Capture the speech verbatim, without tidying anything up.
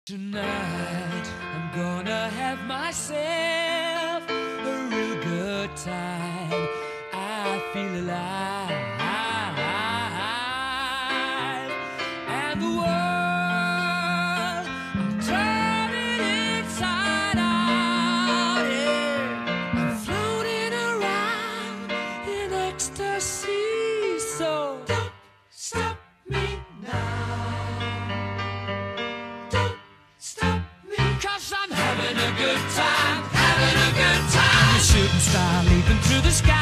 Tonight I'm gonna have myself a real good time. I feel alive, and the world I'm turning inside out. Yeah, I'm floating around in ecstasy. So don't stop me now. Cause I'm having a good time, having a good time. The shooting star leaping through the sky.